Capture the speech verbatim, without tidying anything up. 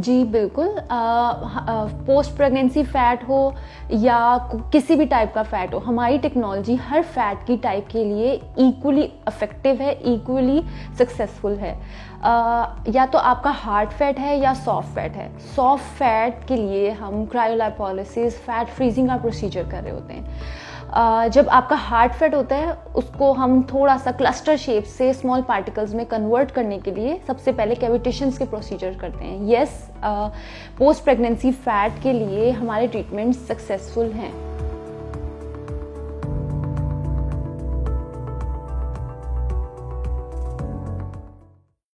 जी बिल्कुल, post pregnancy fat हो या किसी भी टाइप का फ़ैट हो, हमारी टेक्नोलॉजी हर फैट की टाइप के लिए इक्वली इफ़ेक्टिव है, इक्वली सक्सेसफुल है। uh, या तो आपका हार्ड फैट है या सॉफ्ट फैट है। सॉफ्ट फैट के लिए हम क्रायोलाइपोलिसिस, फैट फ्रीजिंग का प्रोसीजर कर रहे होते हैं। Uh, जब आपका हार्ड फैट होता है उसको हम थोड़ा सा क्लस्टर शेप से स्मॉल पार्टिकल्स में कन्वर्ट करने के लिए सबसे पहले कैविटेशंस के प्रोसीजर करते हैं। यस, पोस्ट प्रेगनेंसी फैट के लिए हमारे ट्रीटमेंट सक्सेसफुल हैं।